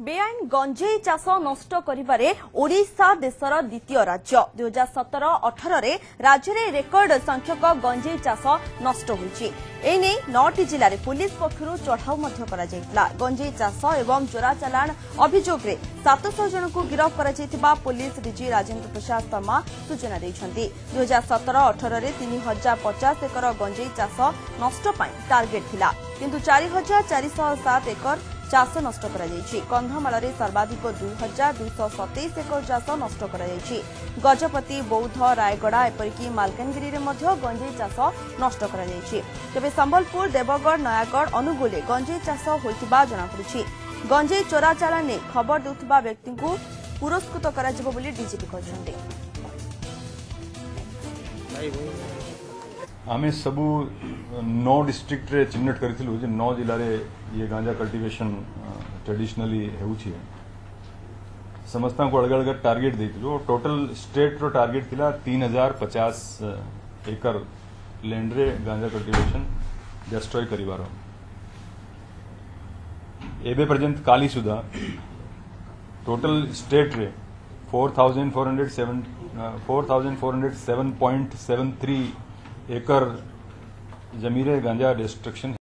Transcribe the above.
बेआईन गंजेई चाष नष्ट करिबारे ओडिशा देशर द्वितीय राज्य 2017-18 रे राज्य में रेकर्ड संख्यक गंजेई चाष नष्ट होईछि। एने 9टी जिले में पुलिस पक्षरु चढ़ाऊ गंजेई चाष एवं चोरा चालाण अभियोग रे 700 जन को गिरफ्त करा पुलिस डीजी राजेन्द्र प्रसाद शर्मा सूचना दैछन्ति। 2017-18 रे 3050 एकर गंजेई चाष नष्ट पाई टार्गेट थिला, किंतु 4407 एकर चाष नष्ट कंधमाल सर्वाधिक 2227 एकर चाष नष्ट गजपति, बौद्ध, रायगड़ा एपरिक मालकानगिरी गंजेई चाष नष्ट तेज संबलपुर, देवगढ़, नयागढ़, अनुगुल गंजेई चाष होइतिबा जनापड़ी। गंजेई चोरा चालान ने खबर देउथिबा व्यक्ति को पुरस्कृत कराजिबो बोली डीजीपी कहछन्ते। आमे सबू 9 डिस्ट्रिक्ट रे चिन्हट करिथिलु जे 9 जिल्ला रे ये गांजा कल्टिवेशन ट्रेडिशनली हेउछि। समस्ता को अलग अलग टार्गेट देथिलु। टोटल स्टेट रो टार्गेट थिला 3050 एकर लैंड रे गांजा कल्टिवेशन डिस्ट्रॉय करिवारो। एबे पर्यंत काली सुधा टोटल स्टेट रे 4407.73 एकर जमीरे गांजा डिस्ट्रक्शन